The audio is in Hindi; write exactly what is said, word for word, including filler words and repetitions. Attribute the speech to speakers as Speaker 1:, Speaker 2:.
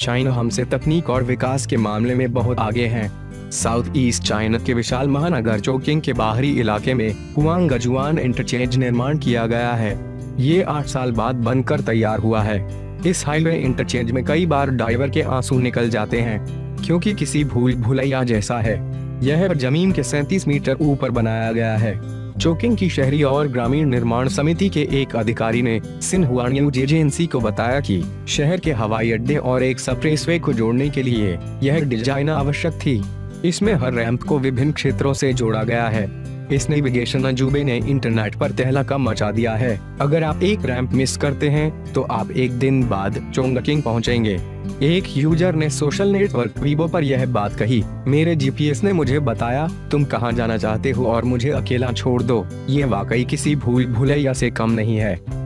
Speaker 1: चाइना हमसे तकनीक और विकास के मामले में बहुत आगे है। साउथ ईस्ट चाइना के विशाल महानगर चोकिंग के बाहरी इलाके में हुआंगजुआन इंटरचेंज निर्माण किया गया है। ये आठ साल बाद बनकर तैयार हुआ है। इस हाईवे इंटरचेंज में कई बार ड्राइवर के आंसू निकल जाते हैं, क्योंकि किसी भूल भुलैया जैसा है। यह जमीन के सैंतीस मीटर ऊपर बनाया गया है। चोकिंग की शहरी और ग्रामीण निर्माण समिति के एक अधिकारी ने सिन्हुआ न्यूज एजेंसी को बताया कि शहर के हवाई अड्डे और एक एक्सप्रेसवे को जोड़ने के लिए यह डिजाइन आवश्यक थी। इसमें हर रैंप को विभिन्न क्षेत्रों से जोड़ा गया है। इस नेविगेशन अजूबे ने इंटरनेट पर तहलका मचा दिया है। अगर आप एक रैंप मिस करते हैं तो आप एक दिन बाद चोंगकिंग पहुंचेंगे। एक यूजर ने सोशल नेटवर्क वीबो पर यह बात कही, मेरे जीपीएस ने मुझे बताया तुम कहां जाना चाहते हो और मुझे अकेला छोड़ दो। ये वाकई किसी भूल भुलैया से कम नहीं है।